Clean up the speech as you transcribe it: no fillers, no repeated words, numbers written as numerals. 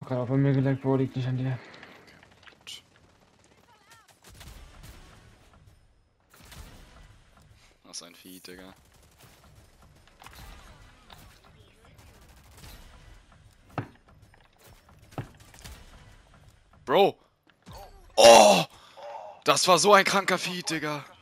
Gerade auch bei mir geleckt, Bro, liegt nicht an dir. Gut. Was ein Vieh, Digga. Bro! Oh! Das war so ein kranker Feed, Digga.